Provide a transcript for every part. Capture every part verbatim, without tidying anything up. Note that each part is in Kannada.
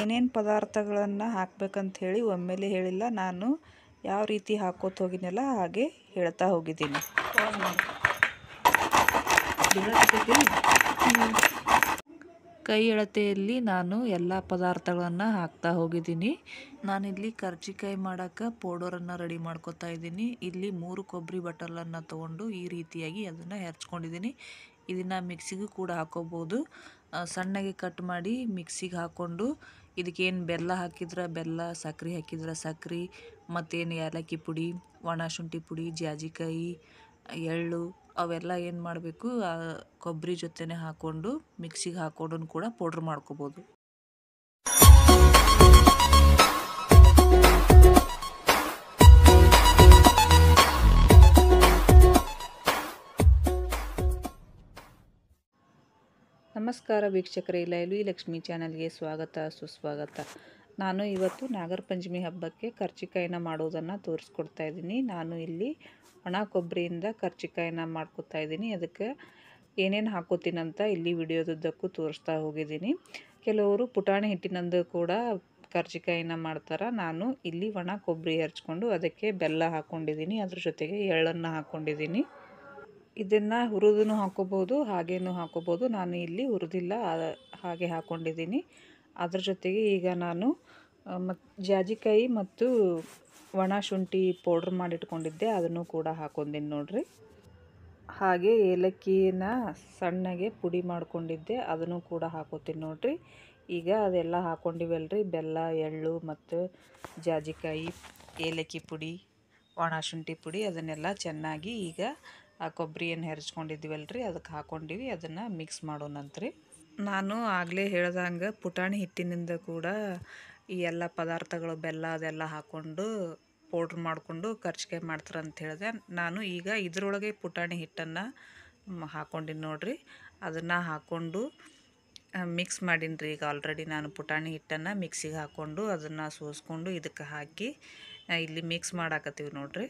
ಏನೇನು ಪದಾರ್ಥಗಳನ್ನು ಹಾಕಬೇಕಂತ ಹೇಳಿ ಒಮ್ಮೆಲೆ ಹೇಳಿಲ್ಲ, ನಾನು ಯಾವ ರೀತಿ ಹಾಕೋತ ಹೋಗಿನಲ್ಲ ಹಾಗೆ ಹೇಳ್ತಾ ಹೋಗಿದ್ದೀನಿ. ಕೈ ಅಳತೆಯಲ್ಲಿ ನಾನು ಎಲ್ಲ ಪದಾರ್ಥಗಳನ್ನು ಹಾಕ್ತಾ ಹೋಗಿದ್ದೀನಿ. ನಾನಿಲ್ಲಿ ಕರ್ಜಿಕಾಯಿ ಮಾಡೋಕ್ಕೆ ಪೌಡರನ್ನು ರೆಡಿ ಮಾಡ್ಕೊತಾ ಇದ್ದೀನಿ. ಇಲ್ಲಿ ಮೂರು ಕೊಬ್ಬರಿ ಬಟಲನ್ನು ತೊಗೊಂಡು ಈ ರೀತಿಯಾಗಿ ಅದನ್ನು ಹೆರ್ಚ್ಕೊಂಡಿದ್ದೀನಿ. ಇದನ್ನು ಮಿಕ್ಸಿಗೂ ಕೂಡ ಹಾಕೋಬೋದು. ಸಣ್ಣಗೆ ಕಟ್ ಮಾಡಿ ಮಿಕ್ಸಿಗೆ ಹಾಕ್ಕೊಂಡು ಇದಕ್ಕೇನು ಬೆಲ್ಲ ಹಾಕಿದ್ರೆ ಬೆಲ್ಲ, ಸಕ್ಕರೆ ಹಾಕಿದ್ರೆ ಸಕ್ಕರೆ, ಮತ್ತೇನು ಏಲಕ್ಕಿ ಪುಡಿ, ಒಣ ಶುಂಠಿ ಪುಡಿ, ಜಾಜಿಕಾಯಿ, ಎಳ್ಳು ಅವೆಲ್ಲ ಏನು ಮಾಡಬೇಕು ಕೊಬ್ಬರಿ ಜೊತೆನೇ ಹಾಕ್ಕೊಂಡು ಮಿಕ್ಸಿಗೆ ಹಾಕ್ಕೊಂಡು ಕೂಡ ಪೌಡ್ರ್ ಮಾಡ್ಕೋಬೋದು. ನಮಸ್ಕಾರ ವೀಕ್ಷಕರೇ, ಲೈವ್ಲಿ ಲಕ್ಷ್ಮಿ ಚಾನಲ್ಗೆ ಸ್ವಾಗತ ಸುಸ್ವಾಗತ. ನಾನು ಇವತ್ತು ನಾಗರ ಪಂಚಮಿ ಹಬ್ಬಕ್ಕೆ ಕರ್ಜಿಕಾಯಿನ ಮಾಡೋದನ್ನು ತೋರಿಸ್ಕೊಡ್ತಾ ಇದ್ದೀನಿ. ನಾನು ಇಲ್ಲಿ ಒಣ ಕೊಬ್ಬರಿಯಿಂದ ಕರ್ಜಿಕಾಯಿನ ಮಾಡ್ಕೊತಾ ಇದ್ದೀನಿ. ಅದಕ್ಕೆ ಏನೇನು ಹಾಕೋತೀನಂತ ಇಲ್ಲಿ ವಿಡಿಯೋದುದ್ದಕ್ಕೂ ತೋರಿಸ್ತಾ ಹೋಗಿದ್ದೀನಿ. ಕೆಲವರು ಪುಟಾಣಿ ಹಿಟ್ಟಿನಂದು ಕೂಡ ಕರ್ಜಿಕಾಯಿನ ಮಾಡ್ತಾರೆ. ನಾನು ಇಲ್ಲಿ ಒಣ ಕೊಬ್ಬರಿ ಹೆರ್ಚ್ಕೊಂಡು ಅದಕ್ಕೆ ಬೆಲ್ಲ ಹಾಕ್ಕೊಂಡಿದ್ದೀನಿ, ಅದ್ರ ಜೊತೆಗೆ ಎಳ್ಳನ್ನು ಹಾಕ್ಕೊಂಡಿದ್ದೀನಿ. ಇದನ್ನು ಹುರಿದೂ ಹಾಕೋಬೋದು, ಹಾಗೇನೂ ಹಾಕೋಬೋದು. ನಾನು ಇಲ್ಲಿ ಹುರಿದಿಲ್ಲ, ಹಾಗೆ ಹಾಕ್ಕೊಂಡಿದ್ದೀನಿ. ಅದ್ರ ಜೊತೆಗೆ ಈಗ ನಾನು ಮತ್ತು ಜಾಜಿಕಾಯಿ ಮತ್ತು ಒಣ ಶುಂಠಿ ಪೌಡ್ರ್ ಮಾಡಿಟ್ಕೊಂಡಿದ್ದೆ, ಅದನ್ನು ಕೂಡ ಹಾಕ್ಕೊಂಡಿನಿ ನೋಡ್ರಿ. ಹಾಗೆ ಏಲಕ್ಕಿನ ಸಣ್ಣಗೆ ಪುಡಿ ಮಾಡ್ಕೊಂಡಿದ್ದೆ, ಅದನ್ನು ಕೂಡ ಹಾಕೋತೀನಿ ನೋಡ್ರಿ. ಈಗ ಅದೆಲ್ಲ ಹಾಕ್ಕೊಂಡಿವಲ್ರಿ, ಬೆಲ್ಲ, ಎಳ್ಳು ಮತ್ತು ಜಾಜಿಕಾಯಿ, ಏಲಕ್ಕಿ ಪುಡಿ, ಒಣ ಶುಂಠಿ ಪುಡಿ, ಅದನ್ನೆಲ್ಲ ಚೆನ್ನಾಗಿ ಈಗ ಆ ಕೊಬ್ಬರಿಯನ್ನು ಹೆರ್ಚ್ಕೊಂಡಿದ್ದೀವಲ್ರಿ ಅದಕ್ಕೆ ಹಾಕ್ಕೊಂಡಿವಿ. ಅದನ್ನು ಮಿಕ್ಸ್ ಮಾಡೋಣಂತ್ರಿ. ನಾನು ಆಗಲೇ ಹೇಳ್ದಂಗೆ ಪುಟಾಣಿ ಹಿಟ್ಟಿನಿಂದ ಕೂಡ ಈ ಎಲ್ಲ ಪದಾರ್ಥಗಳು ಬೆಲ್ಲ ಅದೆಲ್ಲ ಹಾಕ್ಕೊಂಡು ಪೌಡ್ರ್ ಮಾಡಿಕೊಂಡು ಕರ್ಜಿಕಾಯಿ ಮಾಡ್ತಾರೆ ಅಂತ ಹೇಳಿದೆ. ನಾನು ಈಗ ಇದರೊಳಗೆ ಪುಟಾಣಿ ಹಿಟ್ಟನ್ನು ಹಾಕ್ಕೊಂಡಿನಿ ನೋಡ್ರಿ. ಅದನ್ನು ಹಾಕ್ಕೊಂಡು ಮಿಕ್ಸ್ ಮಾಡೀನಿ ರೀ. ಈಗ ಆಲ್ರೆಡಿ ನಾನು ಪುಟಾಣಿ ಹಿಟ್ಟನ್ನು ಮಿಕ್ಸಿಗೆ ಹಾಕ್ಕೊಂಡು ಅದನ್ನು ಸೋಸ್ಕೊಂಡು ಇದಕ್ಕೆ ಹಾಕಿ ಇಲ್ಲಿ ಮಿಕ್ಸ್ ಮಾಡಾಕತ್ತೀವಿ ನೋಡ್ರಿ.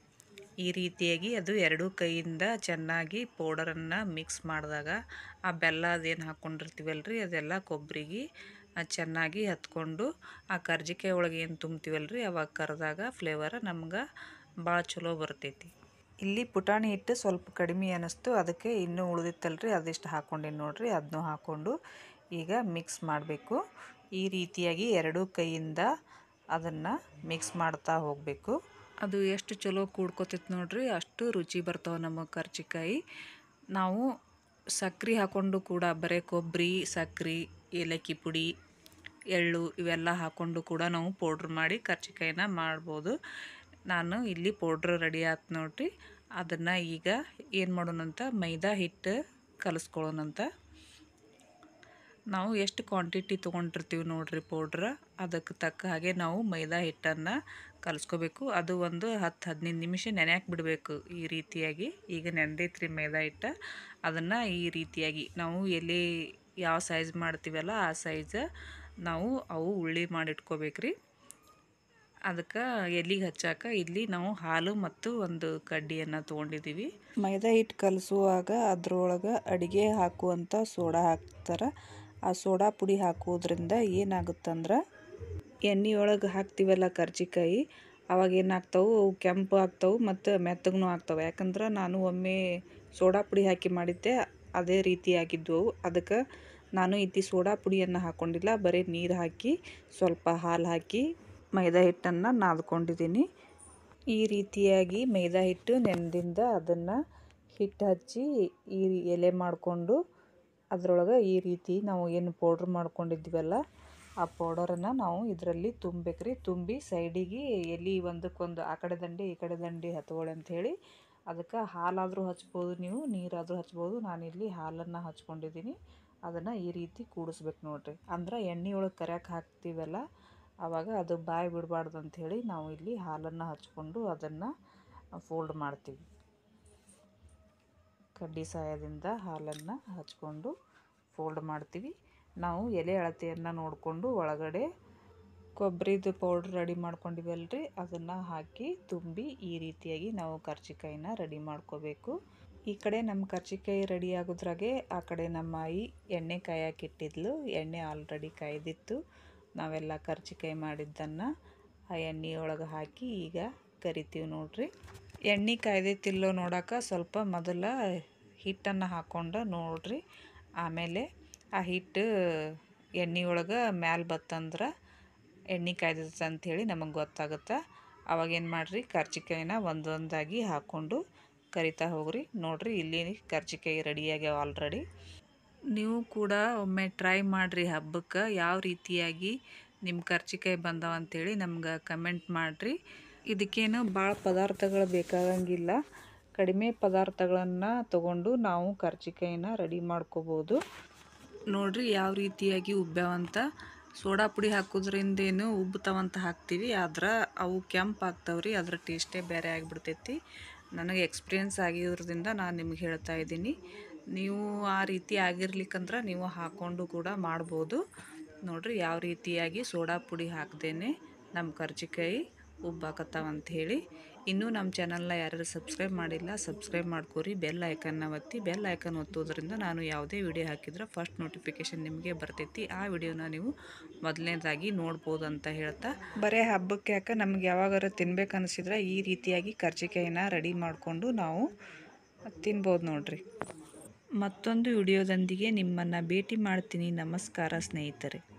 ಈ ರೀತಿಯಾಗಿ ಅದು ಎರಡೂ ಕೈಯಿಂದ ಚೆನ್ನಾಗಿ ಪೌಡರನ್ನು ಮಿಕ್ಸ್ ಮಾಡಿದಾಗ ಆ ಬೆಲ್ಲ ಅದೇನು ಹಾಕ್ಕೊಂಡಿರ್ತೀವಲ್ರಿ ಅದೆಲ್ಲ ಕೊಬ್ಬರಿಗೆ ಚೆನ್ನಾಗಿ ಹತ್ಕೊಂಡು ಆ ಕರ್ಜಿಕಾಯಿ ಒಳಗೆ ಏನು ತುಂಬ್ತೀವಲ್ರಿ ಅವಾಗ ಕರೆದಾಗ ಫ್ಲೇವರ್ ನಮ್ಗೆ ಭಾಳ ಚಲೋ ಬರ್ತೈತಿ. ಇಲ್ಲಿ ಪುಟಾಣಿ ಹಿಟ್ಟು ಸ್ವಲ್ಪ ಕಡಿಮೆ ಅನ್ನಿಸ್ತು, ಅದಕ್ಕೆ ಇನ್ನೂ ಉಳಿದಿತ್ತಲ್ರಿ ಅದಿಷ್ಟು ಹಾಕ್ಕೊಂಡಿನಿ ನೋಡ್ರಿ. ಅದನ್ನೂ ಹಾಕ್ಕೊಂಡು ಈಗ ಮಿಕ್ಸ್ ಮಾಡಬೇಕು. ಈ ರೀತಿಯಾಗಿ ಎರಡೂ ಕೈಯಿಂದ ಅದನ್ನು ಮಿಕ್ಸ್ ಮಾಡ್ತಾ ಹೋಗಬೇಕು. ಅದು ಎಷ್ಟು ಚಲೋ ಕೂಡ್ಕೊತೈತೆ ನೋಡ್ರಿ, ಅಷ್ಟು ರುಚಿ ಬರ್ತಾವೆ ನಮ್ಮ ಕರ್ಜಿಕಾಯಿ. ನಾವು ಸಕ್ಕರೆ ಹಾಕ್ಕೊಂಡು ಕೂಡ ಬರೀ ಕೊಬ್ಬರಿ, ಸಕ್ಕರೆ, ಏಲಕ್ಕಿ ಪುಡಿ, ಎಳ್ಳು ಇವೆಲ್ಲ ಹಾಕ್ಕೊಂಡು ಕೂಡ ನಾವು ಪೌಡ್ರ್ ಮಾಡಿ ಕರ್ಜಿಕಾಯಿನ ಮಾಡ್ಬೋದು. ನಾನು ಇಲ್ಲಿ ಪೌಡ್ರ್ ರೆಡಿ ಆಯ್ತು ನೋಡ್ರಿ. ಅದನ್ನು ಈಗ ಏನು ಮಾಡೋಣಂತ ಮೈದಾ ಹಿಟ್ಟು ಕಲಿಸ್ಕೊಳ್ಳೋಣಂತ. ನಾವು ಎಷ್ಟು ಕ್ವಾಂಟಿಟಿ ತೊಗೊಂಡಿರ್ತೀವಿ ನೋಡ್ರಿ ಪೌಡ್ರ್, ಅದಕ್ಕೆ ತಕ್ಕ ಹಾಗೆ ನಾವು ಮೈದಾ ಹಿಟ್ಟನ್ನು ಕಲಿಸ್ಕೋಬೇಕು. ಅದು ಒಂದು ಹತ್ತು ಹದಿನೈದು ನಿಮಿಷ ನೆನೆಯಾಕೆ ಬಿಡಬೇಕು. ಈ ರೀತಿಯಾಗಿ ಈಗ ನೆನೆದೈತ್ರಿ ಮೈದಾ ಹಿಟ್ಟು. ಅದನ್ನು ಈ ರೀತಿಯಾಗಿ ನಾವು ಎಲೆ ಯಾವ ಸೈಜ್ ಮಾಡ್ತೀವಲ್ಲ ಆ ಸೈಜ್ ನಾವು ಅವು ಉಳ್ಳಿ ಮಾಡಿಟ್ಕೋಬೇಕ್ರಿ. ಅದಕ್ಕೆ ಎಲೆಗೆ ಹಚ್ಚಾಕ ಇಲ್ಲಿ ನಾವು ಹಾಲು ಮತ್ತು ಒಂದು ಕಡ್ಡಿಯನ್ನು ತೊಗೊಂಡಿದ್ದೀವಿ. ಮೈದಾ ಹಿಟ್ಟು ಕಲಿಸುವಾಗ ಅದರೊಳಗೆ ಅಡುಗೆ ಹಾಕುವಂಥ ಸೋಡಾ ಹಾಕ್ತಾರೆ. ಆ ಸೋಡಾ ಪುಡಿ ಹಾಕೋದ್ರಿಂದ ಏನಾಗುತ್ತಂದ್ರೆ ಎಣ್ಣೆ ಒಳಗೆ ಹಾಕ್ತೀವಲ್ಲ ಕರ್ಜಿಕಾಯಿ, ಅವಾಗ ಏನಾಗ್ತಾವೆ ಅವು ಕೆಂಪು ಆಗ್ತಾವೆ ಮತ್ತು ಮೆತ್ತಗೂ ಆಗ್ತಾವೆ. ಯಾಕಂದ್ರೆ ನಾನು ಒಮ್ಮೆ ಸೋಡಾ ಪುಡಿ ಹಾಕಿ ಮಾಡಿದ್ದೆ, ಅದೇ ರೀತಿ ಆಗಿದ್ವು. ಅದಕ್ಕೆ ನಾನು ಇಲ್ಲಿ ಸೋಡಾ ಪುಡಿಯನ್ನು ಹಾಕ್ಕೊಂಡಿಲ್ಲ, ಬರೀ ನೀರು ಹಾಕಿ ಸ್ವಲ್ಪ ಹಾಲು ಹಾಕಿ ಮೈದಾ ಹಿಟ್ಟನ್ನು ನಾದ್ಕೊಂಡಿದ್ದೀನಿ. ಈ ರೀತಿಯಾಗಿ ಮೈದಾ ಹಿಟ್ಟು ನೆನೆದಿಂದ ಅದನ್ನು ಹಿಟ್ಟು ಹಚ್ಚಿ ಈ ಎಲೆ ಮಾಡಿಕೊಂಡು ಅದರೊಳಗೆ ಈ ರೀತಿ ನಾವು ಏನು ಪೌಡ್ರ್ ಮಾಡ್ಕೊಂಡಿದ್ವಲ್ಲ ಆ ಪೌಡರನ್ನು ನಾವು ಇದರಲ್ಲಿ ತುಂಬಬೇಕ್ರಿ. ತುಂಬಿ ಸೈಡಿಗೆ ಎಲೆ ಒಂದಕ್ಕೊಂದು ಆ ಕಡೆ ದಂಡೆ ಈ ಕಡೆ ದಂಡೆ ಹತ್ಕೊಳ್ಳಿ ಅಂಥೇಳಿ. ಅದಕ್ಕೆ ಹಾಲಾದರೂ ಹಚ್ಬೋದು, ನೀವು ನೀರಾದರೂ ಹಚ್ಬೋದು. ನಾನಿಲ್ಲಿ ಹಾಲನ್ನು ಹಚ್ಕೊಂಡಿದ್ದೀನಿ. ಅದನ್ನು ಈ ರೀತಿ ಕೂಡಿಸ್ಬೇಕು ನೋಡ್ರಿ. ಅಂದ್ರೆ ಎಣ್ಣೆ ಒಳಗೆ ಕರಿಯಕ್ಕೆ ಹಾಕ್ತೀವಲ್ಲ ಆವಾಗ ಅದು ಬಾಯಿ ಬಿಡಬಾರ್ದು ಅಂಥೇಳಿ ನಾವು ಇಲ್ಲಿ ಹಾಲನ್ನು ಹಚ್ಕೊಂಡು ಅದನ್ನು ಫೋಲ್ಡ್ ಮಾಡ್ತೀವಿ. ಕಡ್ಡಿ ಸಹಾಯದಿಂದ ಹಾಲನ್ನು ಹಚ್ಕೊಂಡು ಫೋಲ್ಡ್ ಮಾಡ್ತೀವಿ. ನಾವು ಎಲೆ ಅಳತೆಯನ್ನು ನೋಡಿಕೊಂಡು ಒಳಗಡೆ ಕೊಬ್ಬರಿದು ಪೌಡ್ರ್ ರೆಡಿ ಮಾಡ್ಕೊಂಡಿವಲ್ರಿ ಅದನ್ನು ಹಾಕಿ ತುಂಬಿ ಈ ರೀತಿಯಾಗಿ ನಾವು ಕರ್ಜಿಕಾಯಿನ ರೆಡಿ ಮಾಡ್ಕೋಬೇಕು. ಈ ಕಡೆ ನಮ್ಮ ಕರ್ಜಿಕಾಯಿ ರೆಡಿ ಆಗೋದ್ರಾಗೆ ಆ ಕಡೆ ನಮ್ಮ ಆಯಿ ಎಣ್ಣೆ ಕಾಯಕ್ಕೆ ಇಟ್ಟಿದ್ಲು. ಎಣ್ಣೆ ಆಲ್ರೆಡಿ ಕಾಯ್ದಿತ್ತು. ನಾವೆಲ್ಲ ಕರ್ಜಿಕಾಯಿ ಮಾಡಿದ್ದನ್ನು ಆ ಎಣ್ಣೆ ಒಳಗೆ ಹಾಕಿ ಈಗ ಕರಿತೀವಿ ನೋಡ್ರಿ. ಎಣ್ಣೆ ಕಾಯ್ದೈತಿಲ್ಲೋ ನೋಡೋಕೆ ಸ್ವಲ್ಪ ಮೊದಲ ಹಿಟ್ಟನ್ನು ಹಾಕ್ಕೊಂಡು ನೋಡ್ರಿ. ಆಮೇಲೆ ಆ ಹಿಟ್ಟು ಎಣ್ಣೆ ಒಳಗೆ ಮ್ಯಾಲೆ ಬತ್ತಂದ್ರೆ ಎಣ್ಣೆ ಕಾಯ್ದೈತೆ ಅಂಥೇಳಿ ನಮಗೆ ಗೊತ್ತಾಗುತ್ತೆ. ಅವಾಗೇನು ಮಾಡಿರಿ, ಕರ್ಜಿಕಾಯಿನ ಒಂದೊಂದಾಗಿ ಹಾಕ್ಕೊಂಡು ಕರಿತಾ ಹೋಗ್ರಿ. ನೋಡ್ರಿ ಇಲ್ಲಿ ಕರ್ಜಿಕಾಯಿ ರೆಡಿಯಾಗ್ಯಾವ ಆಲ್ರೆಡಿ. ನೀವು ಕೂಡ ಒಮ್ಮೆ ಟ್ರೈ ಮಾಡಿರಿ ಹಬ್ಬಕ್ಕೆ. ಯಾವ ರೀತಿಯಾಗಿ ನಿಮ್ಮ ಕರ್ಜಿಕಾಯಿ ಬಂದವ ಅಂಥೇಳಿ ನಮ್ಗೆ ಕಮೆಂಟ್ ಮಾಡಿರಿ. ಇದಕ್ಕೇನು ಭಾಳ ಪದಾರ್ಥಗಳು ಬೇಕಾಗಂಗಿಲ್ಲ. ಕಡಿಮೆ ಪದಾರ್ಥಗಳನ್ನು ತಗೊಂಡು ನಾವು ಕರ್ಜಿಕಾಯಿನ ರೆಡಿ ಮಾಡ್ಕೋಬೋದು. ನೋಡ್ರಿ ಯಾವ ರೀತಿಯಾಗಿ ಉಬ್ಬ್ಯಾವಂತ. ಸೋಡಾ ಪುಡಿ ಹಾಕೋದ್ರಿಂದೇನು ಉಬ್ತಾವಂತ ಹಾಕ್ತೀವಿ, ಆದ್ರೆ ಅವು ಕೆಂಪು ಆಗ್ತಾವ್ರಿ. ಅದ್ರ ಟೇಸ್ಟೇ ಬೇರೆ ಆಗಿಬಿಡ್ತೈತಿ. ನನಗೆ ಎಕ್ಸ್ಪೀರಿಯೆನ್ಸ್ ಆಗಿರೋದ್ರಿಂದ ನಾನು ನಿಮ್ಗೆ ಹೇಳ್ತಾ ಇದ್ದೀನಿ. ನೀವು ಆ ರೀತಿ ಆಗಿರ್ಲಿಕ್ಕಂದ್ರೆ ನೀವು ಹಾಕ್ಕೊಂಡು ಕೂಡ ಮಾಡ್ಬೋದು. ನೋಡ್ರಿ ಯಾವ ರೀತಿಯಾಗಿ ಸೋಡಾ ಪುಡಿ ಹಾಕ್ದೇನೆ ನಮ್ಮ ಕರ್ಜಿಕಾಯಿ ಉಬ್ಬಾಕತ್ತಾವಂತ ಹೇಳಿ. ಇನ್ನೂ ನಮ್ಮ ಚಾನಲ್ನ ಯಾರ್ಯಾರು ಸಬ್ಸ್ಕ್ರೈಬ್ ಮಾಡಿಲ್ಲ ಸಬ್ಸ್ಕ್ರೈಬ್ ಮಾಡ್ಕೊರಿ. ಬೆಲ್ ಐಕನ್ನ ಒತ್ತಿ. ಬೆಲ್ ಐಕನ್ ಒತ್ತೋದ್ರಿಂದ ನಾನು ಯಾವುದೇ ವಿಡಿಯೋ ಹಾಕಿದ್ರೆ ಫಸ್ಟ್ ನೋಟಿಫಿಕೇಷನ್ ನಿಮಗೆ ಬರ್ತೈತಿ. ಆ ವಿಡಿಯೋನ ನೀವು ಮೊದಲನೇದಾಗಿ ನೋಡ್ಬೋದು ಅಂತ ಹೇಳ್ತಾ, ಬರೀ ಹಬ್ಬಕ್ಕೆ ಯಾಕೆ ನಮ್ಗೆ ಯಾವಾಗಾರ ತಿನ್ಬೇಕು ಅನಿಸಿದ್ರೆ ಈ ರೀತಿಯಾಗಿ ಕರ್ಜಿಕಾಯಿನ ರೆಡಿ ಮಾಡಿಕೊಂಡು ನಾವು ತಿನ್ಬೋದು ನೋಡ್ರಿ. ಮತ್ತೊಂದು ವಿಡಿಯೋದೊಂದಿಗೆ ನಿಮ್ಮನ್ನು ಭೇಟಿ ಮಾಡ್ತೀನಿ. ನಮಸ್ಕಾರ ಸ್ನೇಹಿತರೆ.